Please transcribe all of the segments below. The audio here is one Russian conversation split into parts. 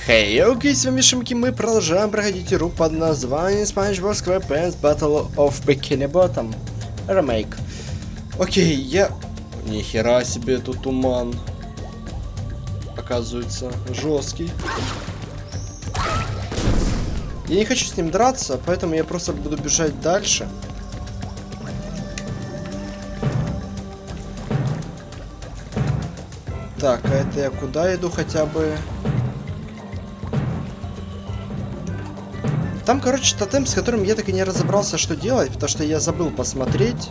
Хей, окей, с вами Шимки, мы продолжаем проходить игру под названием SpongeBob SquarePants Battle of Bikini Bottom Remake. Окей, Нихера себе, тут туман. Оказывается, жесткий. Я не хочу с ним драться, поэтому я просто буду бежать дальше. Так, а это я куда иду хотя бы? Там, короче, тотем, с которым я так и не разобрался, что делать, потому что я забыл посмотреть.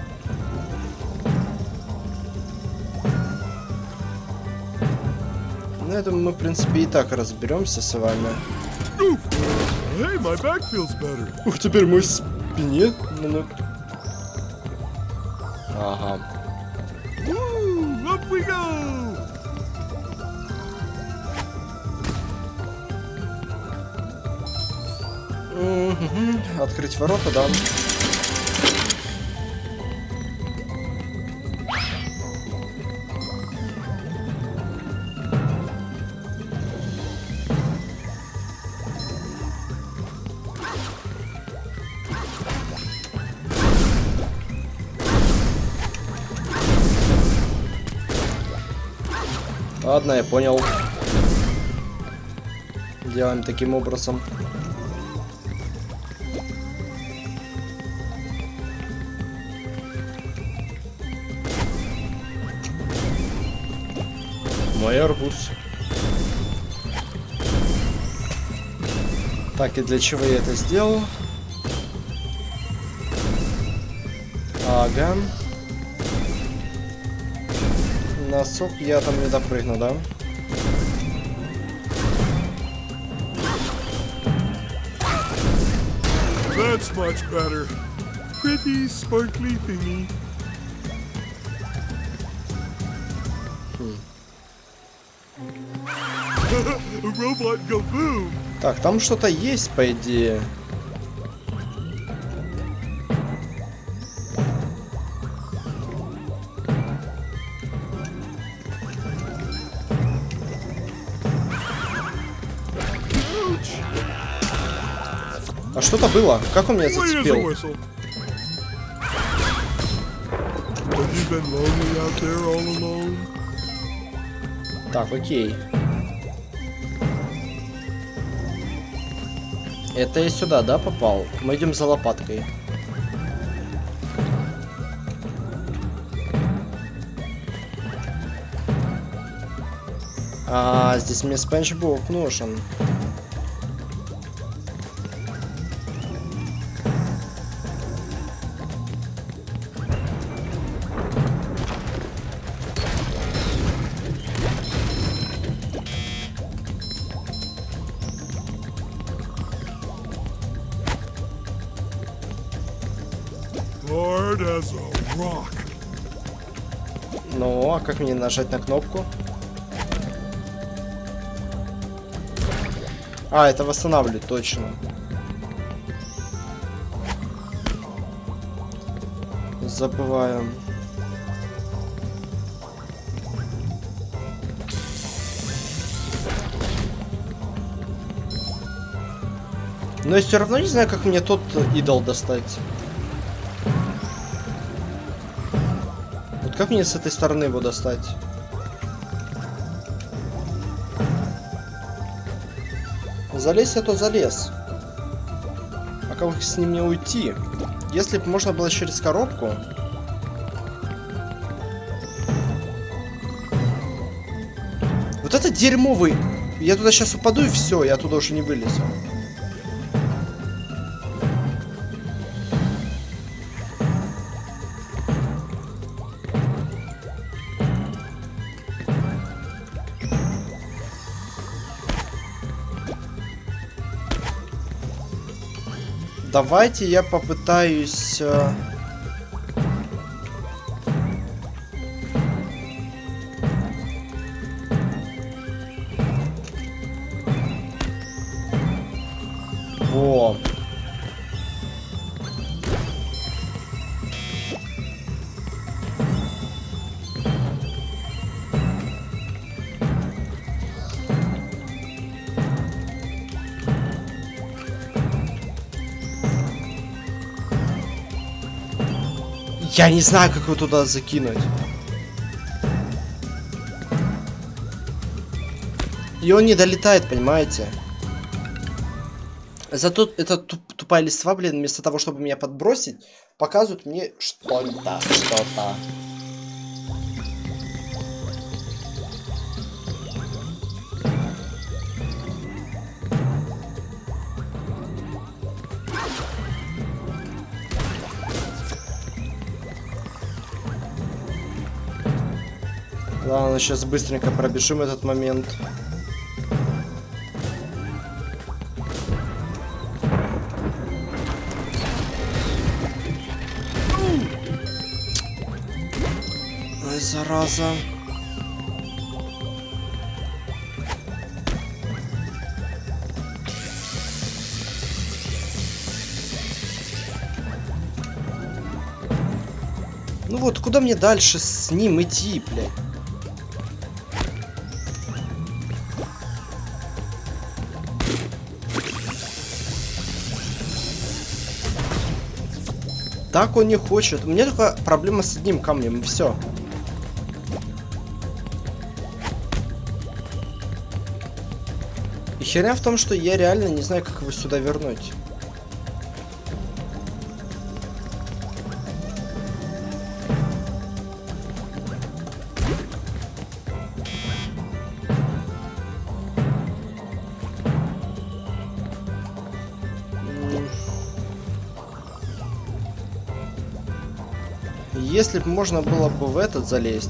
Ну, я думаю, мы, в принципе, и так разберемся с вами. Ух, теперь мой спине. Ну-ну. Ага. Открыть ворота, да. Ладно, я понял. Делаем таким образом. Мой арбуз. Так, и для чего я это сделал? Ага. Носок я там не допрыгну, да? That's much better. Pretty sparkly thingy. A robot go boom. Так, там что-то есть, по идее. А что-то было? Как он меня зацепил? Так, окей. Это я сюда, да, попал? Мы идем за лопаткой. А, здесь мне Спанч Боб нужен. Hard as a rock. Ну, а как мне нажать на кнопку? А, это восстанавливает, точно. Забываем. Но я все равно не знаю, как мне тот идол достать. Вот как мне с этой стороны его достать? Залезть, а то залез. А как с ним не уйти? Если бы можно было через коробку. Вот это дерьмовый. Я туда сейчас упаду и все, я туда уже не вылезу. Давайте я попытаюсь... Во. Я не знаю, как его туда закинуть. И он не долетает, понимаете? Зато эта тупая листва, блин, вместо того, чтобы меня подбросить, показывает мне что-то. Ладно, сейчас быстренько пробежим этот момент. Ой, зараза. Ну вот, куда мне дальше с ним идти, блядь? Так он не хочет. У меня только проблема с одним камнем, и все. И херня в том, что я реально не знаю, как его сюда вернуть. Если бы можно было бы в этот залезть.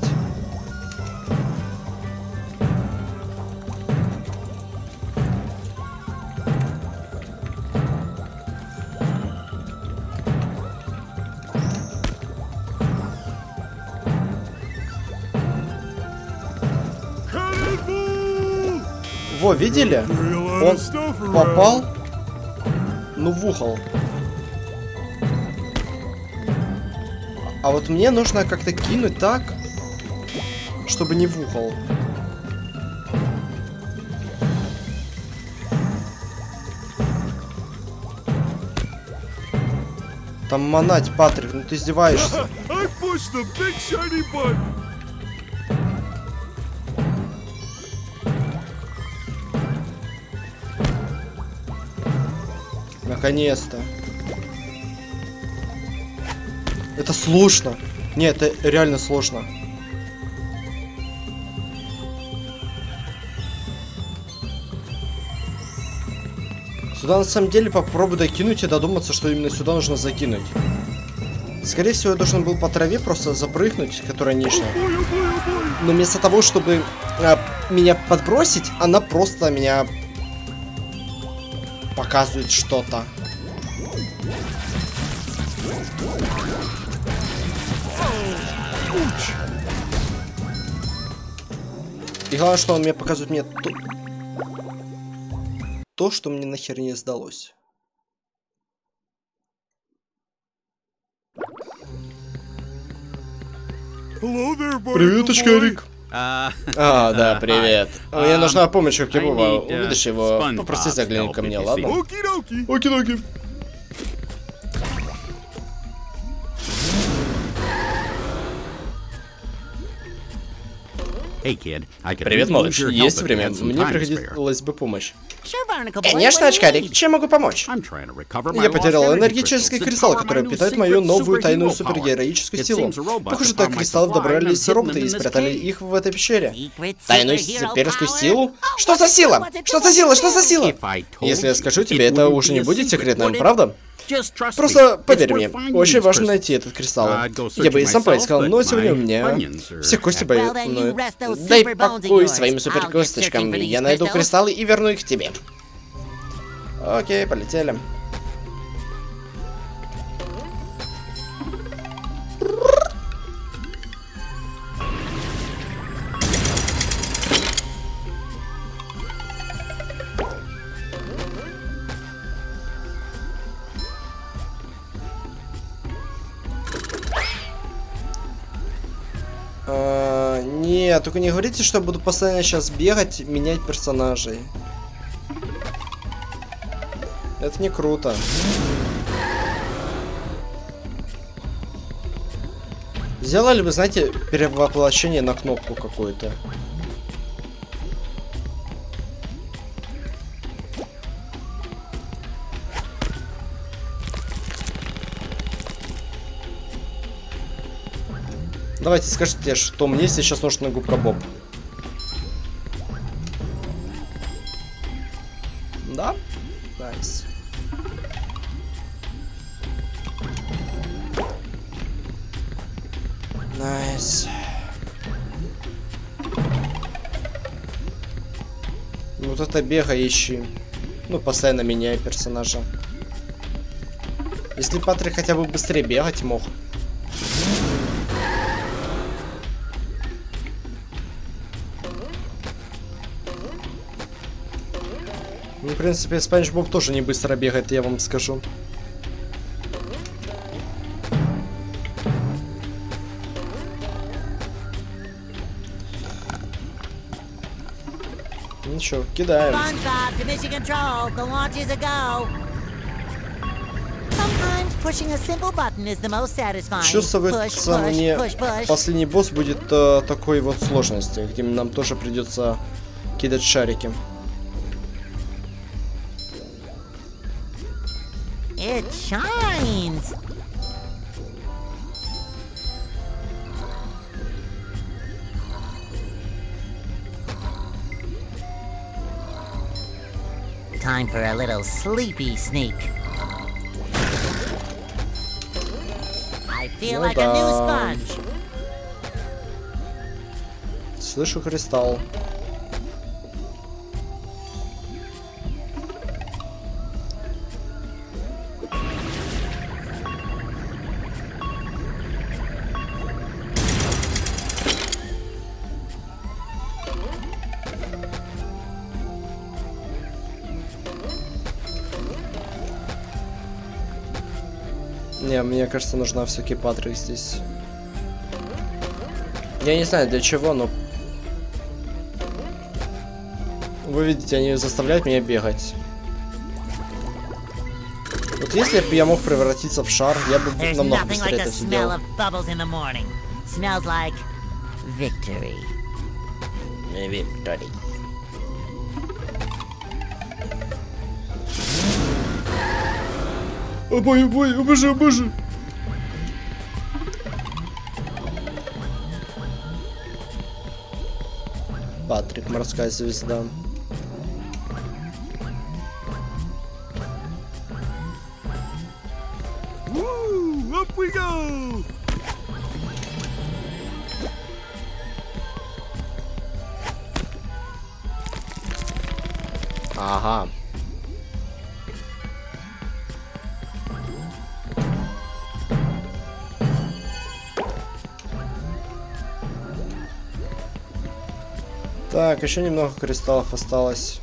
Во, видели? Он попал, ну, в угол. А вот мне нужно как-то кинуть так, чтобы не в угол. Там манать, Патрик, ну ты издеваешься. Наконец-то. Это сложно. Нет, это реально сложно. Сюда на самом деле попробую докинуть и додуматься, что именно сюда нужно закинуть. Скорее всего, я должен был по траве просто запрыгнуть, которая нижняя. Но вместо того, чтобы меня подбросить, она просто меня показывает что-то. И главное, что он мне показывает мне то, что мне нахер не сдалось. Привет, очкарик. Да, привет. Мне нужна помощь у Кибуба. Увидишь его, попроси заглянуть ко мне, ладно? Оки-доки. Привет, малыш. Есть время? Мне пригодилась бы помощь. Конечно, очкарик. Чем могу помочь? Я потерял энергетический кристалл, который питает мою новую тайную супергероическую силу. Похоже, до кристаллов добрались роботы и спрятали их в этой пещере. Тайную суперскую силу? Что за сила? Что за сила? Что за сила? Если я скажу тебе, это уже не будет секретным, правда? Просто поверь мне, очень важно найти этот кристалл. Я бы и сам поискал, но сегодня у меня все кости боют. Дай покой своим суперкосточкам. Я найду кристаллы и верну их тебе. Окей, полетели. Нет, только не говорите, что я буду постоянно сейчас бегать, менять персонажей. Это не круто. Сделали бы, знаете, перевоплощение на кнопку какую-то. Давайте скажите, что мне сейчас нужно на Губка Боб. Да? Найс. Найс. Вот это бегающий. Ну, постоянно меняя персонажа. Если Патрик хотя бы быстрее бегать мог. Ну, в принципе, Спанч Боб тоже не быстро бегает, я вам скажу. Ну что, кидаем. Чувствуется мне, последний босс будет такой вот сложности, где нам тоже придется кидать шарики. It shines. Time for a little sleepy sneak. I feel like a new sponge. Слышу кристалл. Не, мне кажется, нужна все-таки Патрик здесь. Я не знаю для чего, но... Вы видите, они заставляют меня бегать. Вот если бы я мог превратиться в шар, я бы намного быстрее это сделал. О бой, о боже, о боже! Патрик, морская звезда. Up we go! Ага. Так, еще немного кристаллов осталось.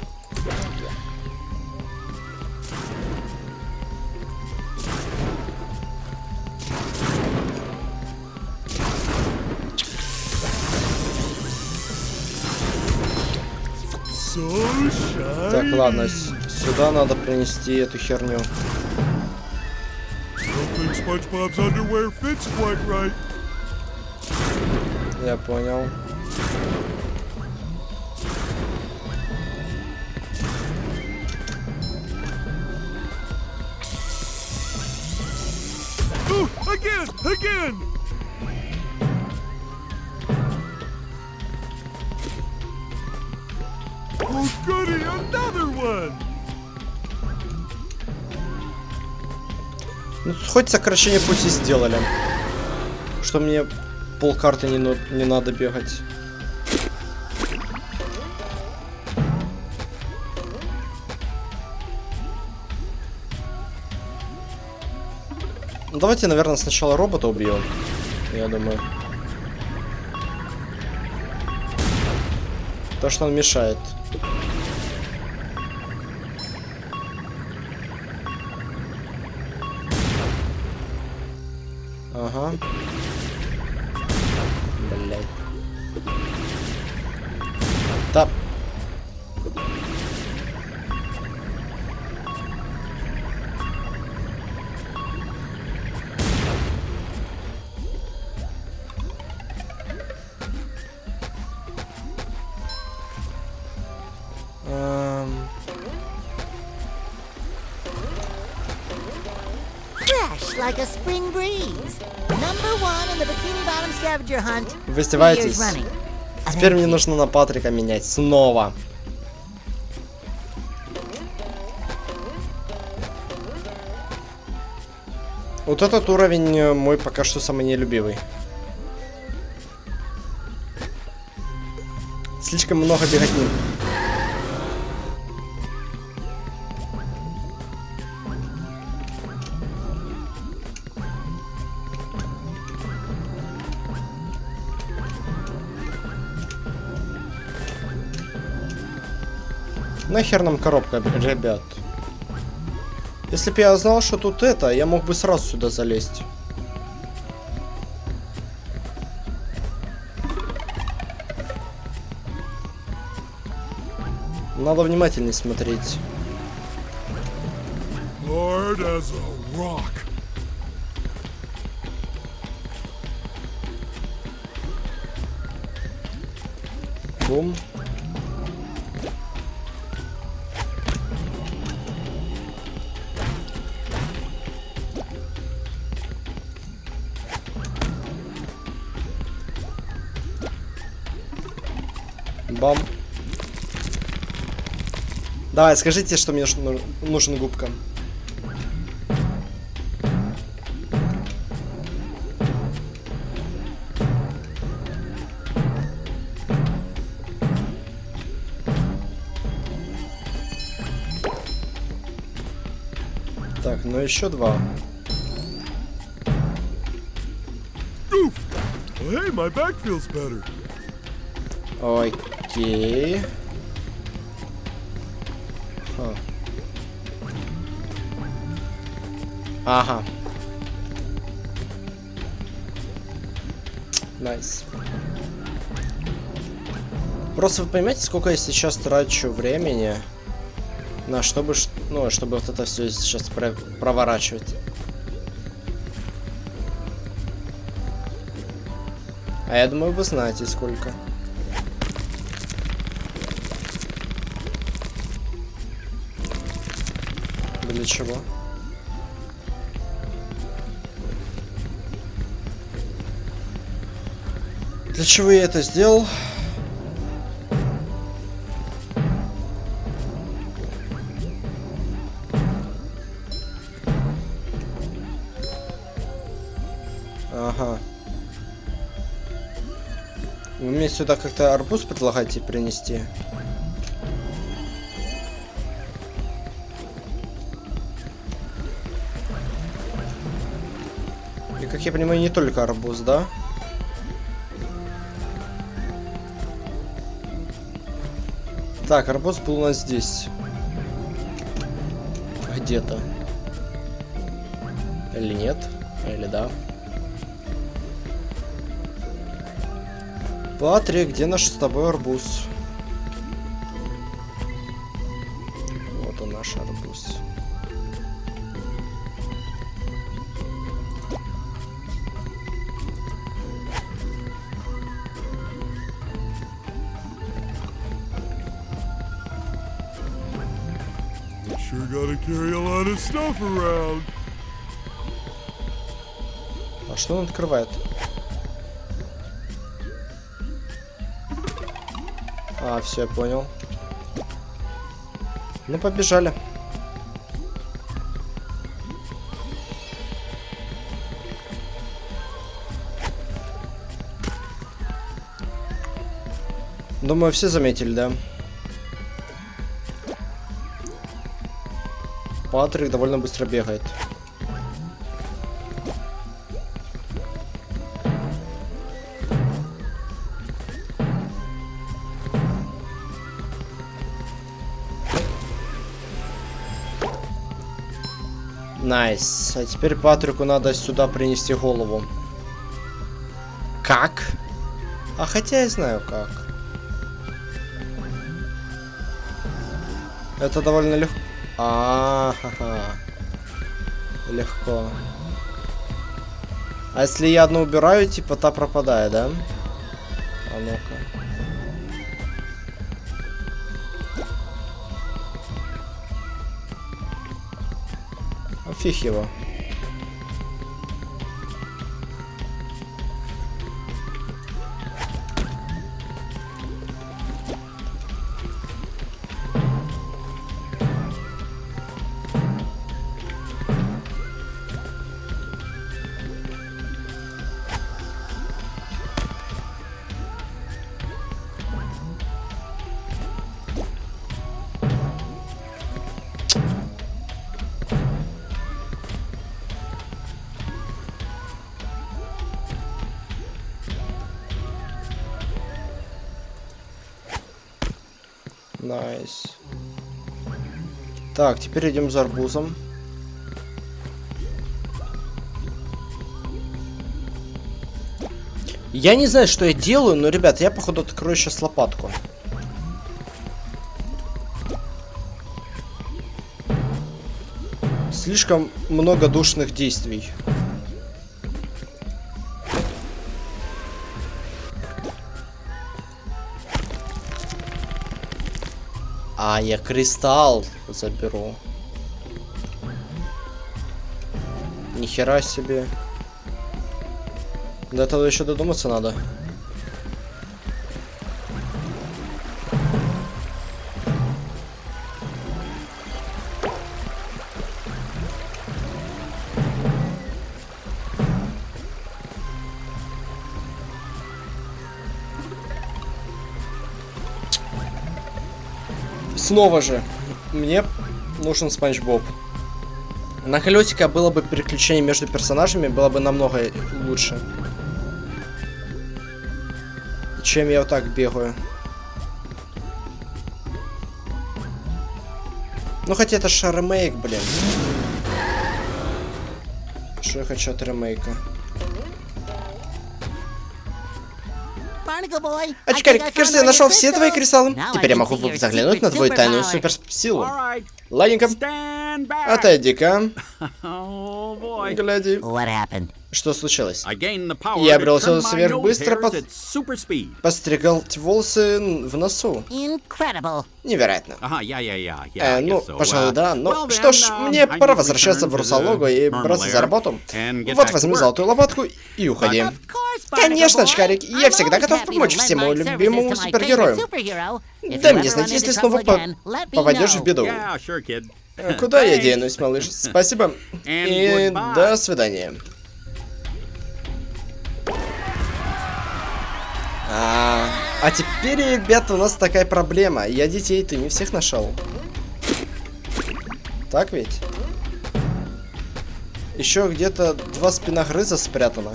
Так, ладно, сюда надо принести эту херню. Я понял. Again! Oh goody, another one! Ну, хоть сокращение пути сделали. Что мне полкарты не надо бегать. Ну, давайте, наверное, сначала робота убьем. Я думаю. То, что он мешает. Ага. Блять. Да. Fresh like a spring breeze. Number 1 in the Bikini Bottom scavenger hunt. Вы 3 издеваетесь? years running. Теперь мне нужно на Патрика менять. Снова. Вот этот уровень мой пока что самый нелюбивый. Слишком много беготни. Нахер нам коробка, ребят? Если бы я знал, что тут это, я мог бы сразу сюда залезть. Надо внимательнее смотреть. Hard as a rock. Бум. Бам. Давай, скажите, что мне нужен губка. Так, ну еще 2. Oof. Well, hey, my back feels better. Окей. Ха. Ага. Найс. Просто вы понимаете, сколько я сейчас трачу времени на чтобы, ну, чтобы вот это все сейчас проворачивать. А я думаю, вы знаете сколько. Для чего? Для чего я это сделал? Ага. Вы мне сюда как-то арбуз предлагаете принести? И, как я понимаю, не только арбуз, да? Так, арбуз был у нас здесь. Где-то. Или нет? Или да? Патрик, где наш с тобой арбуз? Вот он, наш арбуз. You sure gotta carry a lot of stuff around. А что он открывает? А, все, я понял. Ну, побежали. Думаю, все заметили, да? Патрик довольно быстро бегает. Найс. А теперь Патрику надо сюда принести голову. Как? А хотя я знаю как. Это довольно легко. А-ха-ха. Легко. А если я одну убираю, типа та пропадает, да? А ну-ка. А фиг его. Найс. Так, теперь идем за арбузом. Я не знаю, что я делаю, но, ребят, я, походу, открою сейчас лопатку. Слишком много душных действий. А, я кристалл заберу. Нихера себе. До этого еще додуматься надо. Снова же, мне нужен Спанч Боб. На колесико было бы переключение между персонажами, было бы намного лучше, чем я вот так бегаю. Ну хотя это ж ремейк, блин. Что я хочу от ремейка? Очкарик, кажется, я нашел все твои кристаллы. Теперь я могу заглянуть на твою тайную суперсилу. Ладненько. Отойди-ка. Гляди. Что случилось? Я обрел силу сверхбыстро, постригал волосы в носу. Невероятно. Ну, пожалуй, да. Ну, что ж, мне пора возвращаться в Русалогу и браться за работу. Вот, возьми золотую лопатку и уходи. Конечно, Очкарик, я всегда готов помочь всему любимому супергерою. Дай мне знать, если снова попадешь в беду. Куда я денусь, малыш? Спасибо. И до свидания. А теперь, ребята, у нас такая проблема. Я детей-то не всех нашел. Так ведь? Еще где-то 2 спиногрыза спрятано.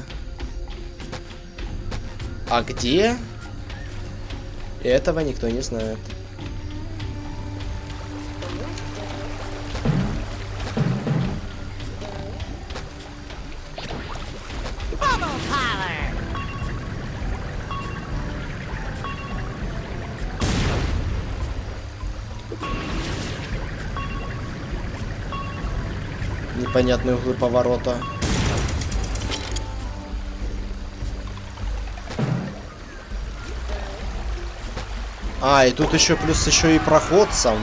А где? Этого никто не знает. Непонятные углы поворота. А, и тут еще плюс еще и проход сам.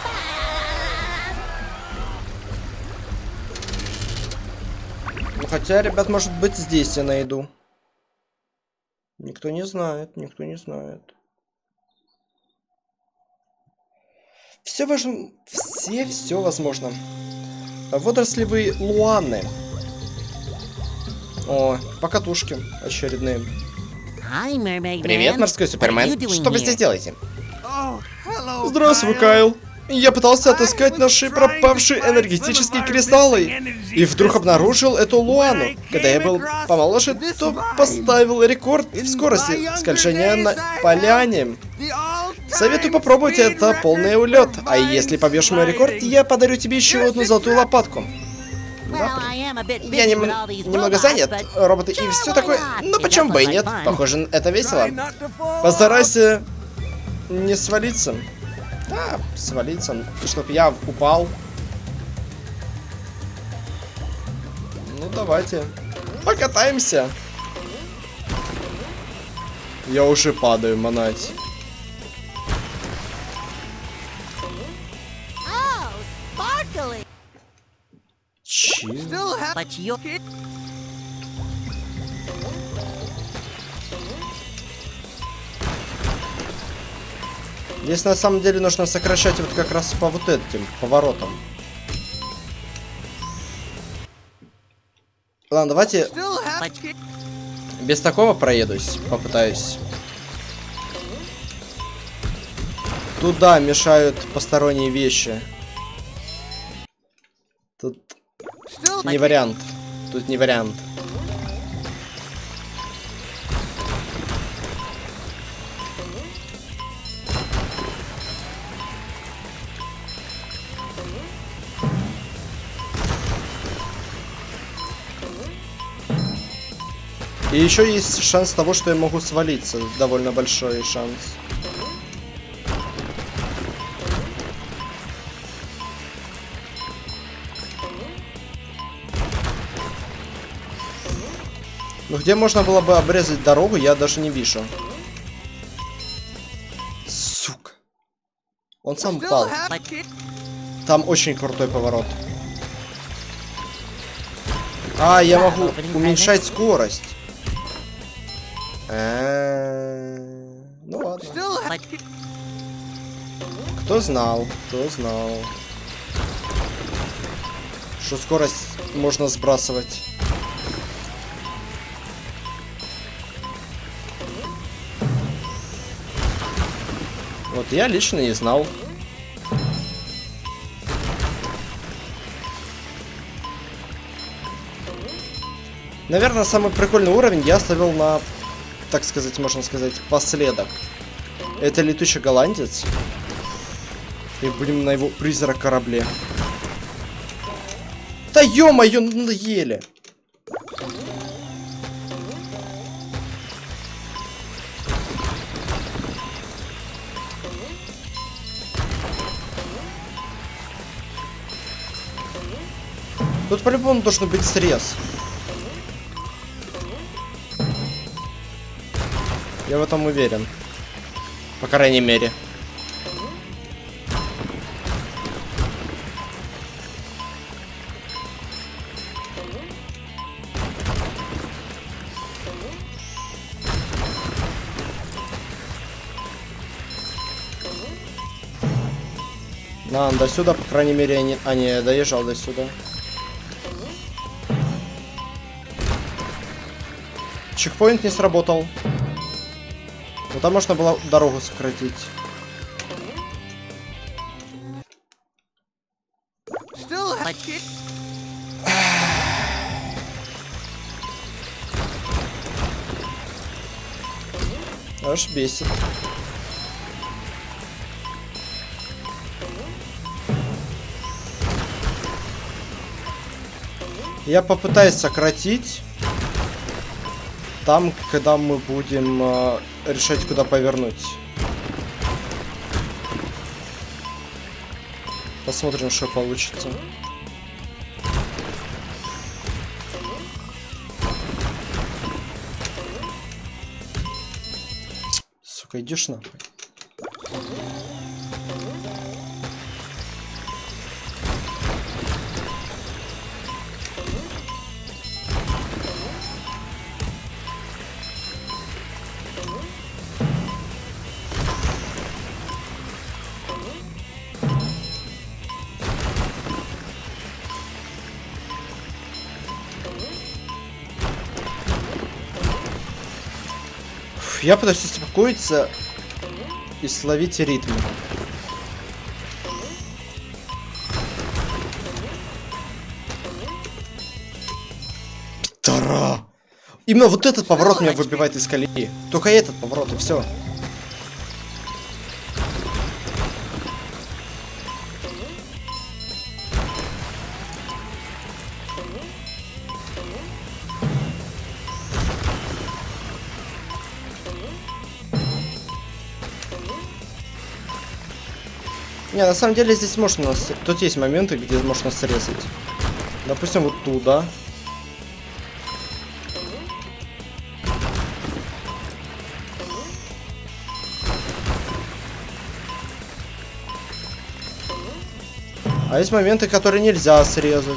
Ну хотя, ребят, может быть, здесь я найду. Никто не знает, никто не знает. Все возможно. Водорослевые луаны. О, покатушки очередные. Привет, морской супермен. Что вы здесь делаете? Здравствуй, Кайл. Я пытался отыскать наши пропавшие энергетические кристаллы. И вдруг обнаружил эту луану. Когда я был помоложе, то поставил рекорд в скорости скольжения на поляне. Советую попробовать, это полный улет. А если побьешь мой рекорд, я подарю тебе еще одну золотую лопатку. Я немного занят, роботы и все такое. Но почему бы и нет? Похоже, это весело. Постарайся не свалиться. Да, свалиться, чтоб я упал. Ну давайте. Покатаемся. Я уже падаю, манать. Здесь на самом деле нужно сокращать вот как раз по вот этим поворотам. Ладно, давайте без такого проедусь, попытаюсь. Туда мешают посторонние вещи. Тут не вариант. Тут не вариант. И еще есть шанс того, что я могу свалиться. Довольно большой шанс. Ну где можно было бы обрезать дорогу, я даже не вижу. Сука. Он сам упал. Там очень крутой поворот. А, я могу уменьшать скорость. Ну ладно. Кто знал, что скорость можно сбрасывать. Вот я лично не знал. Наверное, самый прикольный уровень я оставил на, так сказать, можно сказать, последок. Это летучий голландец. И будем на его призрак корабле. Да ё-моё, надоели. Тут по-любому должен быть срез. Я в этом уверен. По крайней мере. На, до сюда, по крайней мере, я не доезжал до сюда. Чекпоинт не сработал. Но там можно было дорогу сократить. Аж бесит. Я попытаюсь сократить там, когда мы будем решать, куда повернуть. Посмотрим, что получится. Сука, идешь нахуй. Я пытаюсь успокоиться и словить ритм. Тара! Именно вот этот поворот меня выбивает из колеи. Только этот поворот, и все. Не, на самом деле здесь можно... Тут есть моменты, где можно срезать. Допустим, вот туда. А есть моменты, которые нельзя срезать.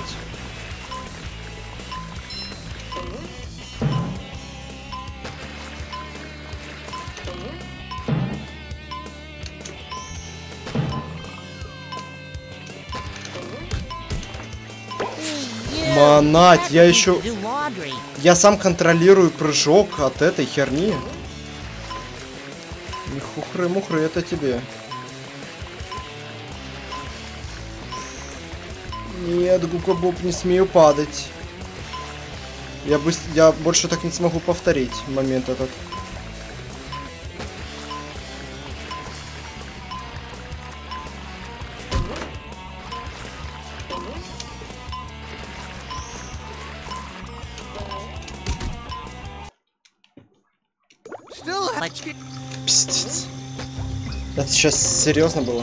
Манать, я еще... Я сам контролирую прыжок от этой херни. Не хухры-мухры, это тебе. Нет, Гука-Боб, не смею падать. Я больше так не смогу повторить момент этот. Пиздец. Это сейчас серьезно было?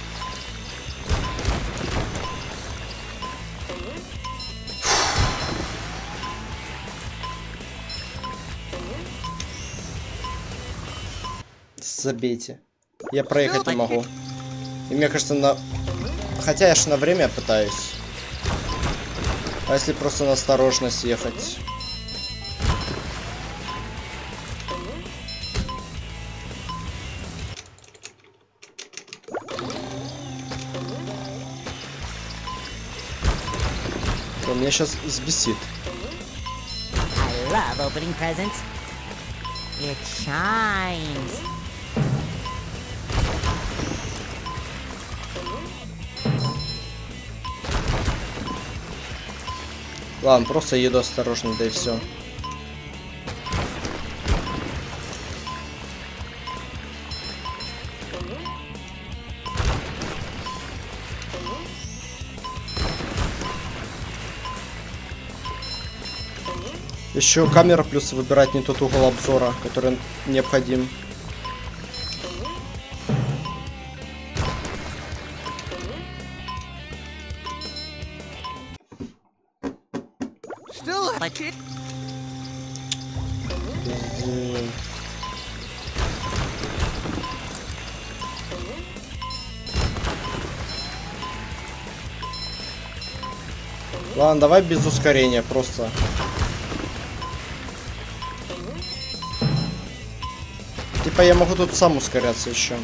Забейте. Я проехать не могу. И мне кажется, хотя я ж на время пытаюсь. А если просто на осторожность ехать? То меня сейчас взбесит. I love opening presents. It shines. Ладно, просто еду осторожно, да и все. Еще камера плюс выбирать не тот угол обзора, который необходим. Ладно, давай без ускорения, просто. Типа я могу тут сам ускоряться еще.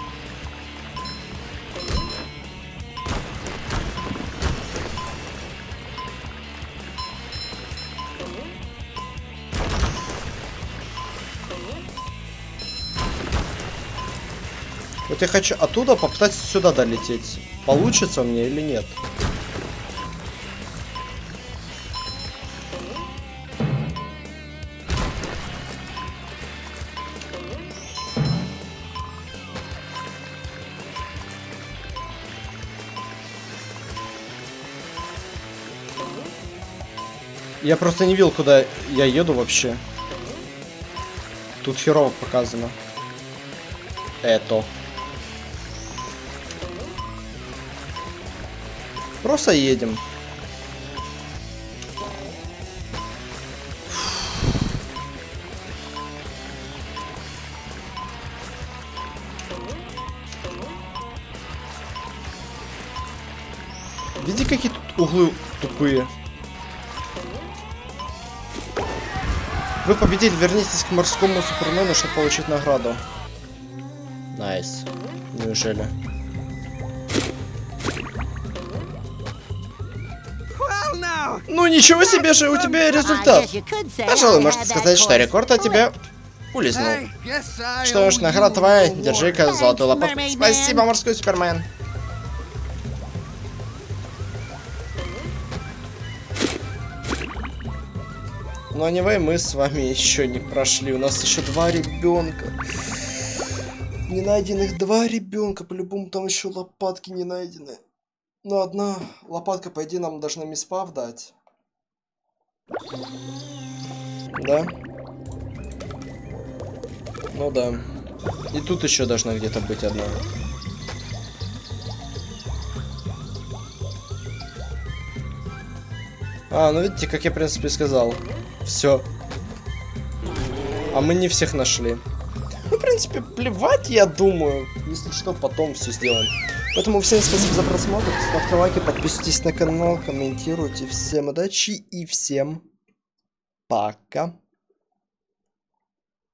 Вот я хочу оттуда попытаться сюда долететь. Получится мне или нет? Я просто не видел, куда я еду вообще. Тут херово показано. Это. Просто едем. Видите, какие тут углы тупые. Вы победили, вернитесь к морскому супермену, чтобы получить награду. Найс. Неужели? Ну ничего себе же, у тебя результат. Пожалуй, можно сказать, что рекорд от тебя улизнул. Что ж, награда твоя, держи-ка золотую лопатку. Спасибо, морской супермен. Но anyway, мы с вами еще не прошли. У нас еще 2 ребенка. Не найденных 2 ребенка. По-любому там еще лопатки не найдены. Но одна лопатка, по идее, нам должна миспав дать. Да? Ну да. И тут еще должна где-то быть одна. А, ну видите, как я в принципе сказал. Все. А мы не всех нашли. Ну, в принципе, плевать, я думаю. Если что, потом все сделаем. Поэтому всем спасибо за просмотр. Ставьте лайки, подписывайтесь на канал, комментируйте. Всем удачи и всем пока.